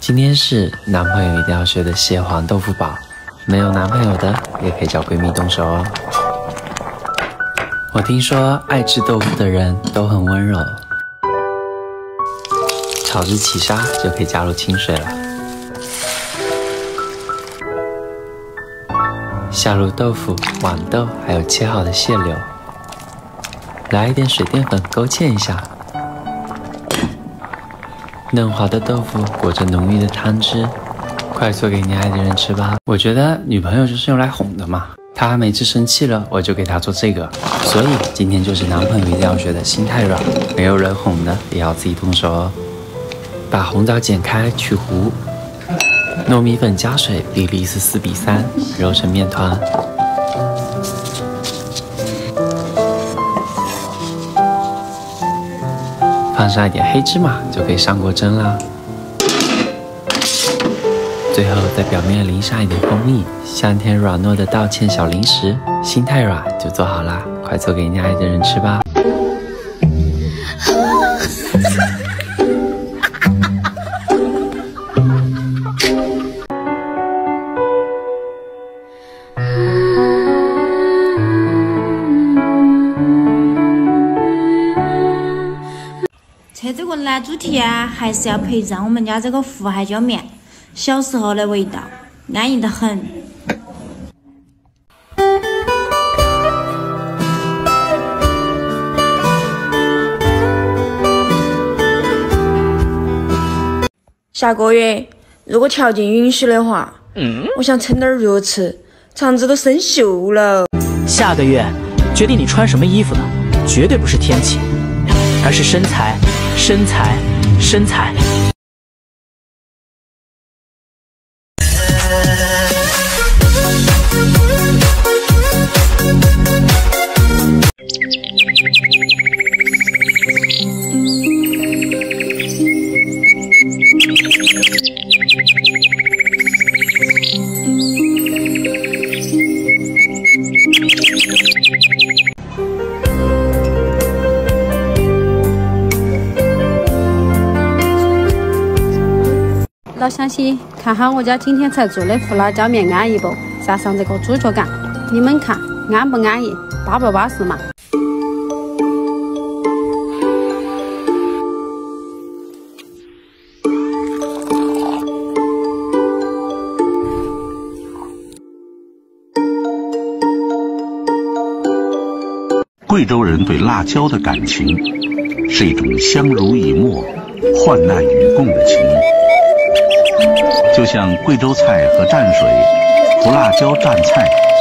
今天是男朋友一定要学的蟹黄豆腐煲，没有男朋友的也可以找闺蜜动手哦。我听说爱吃豆腐的人都很温柔。炒至起沙就可以加入清水了，下入豆腐、豌豆还有切好的蟹柳，来一点水淀粉勾芡一下。嫩滑的豆腐裹着浓郁的汤汁，快做给你爱的人吃吧。我觉得女朋友就是用来哄的嘛，她每次生气了，我就给她做这个。所以今天就是男朋友一定要学的心太软，没有人哄的也要自己动手哦。把红枣剪开去核，糯米粉加水比例是4:3，揉成面团。放上一点黑芝麻就可以上锅蒸啦。最后在表面淋上一点蜂蜜，香甜软糯的道歉小零食，心太软就做好啦，快做给你爱的人吃吧。 吃这个男主题啊，还是要配上我们家这个福海椒面，小时候的味道，安逸得很。下个月如果条件允许的话，我想蹭点热吃，肠子都生锈了。 下个月决定你穿什么衣服的，绝对不是天气，而是身材，身材，身材。 老乡些，看哈我家今天才做的胡辣椒面安逸不？撒上这个猪脚干，你们看安不安逸，巴不巴适嘛？ 贵州人对辣椒的感情是一种相濡以沫、患难与共的情谊，就像贵州菜和蘸水、胡辣椒蘸菜。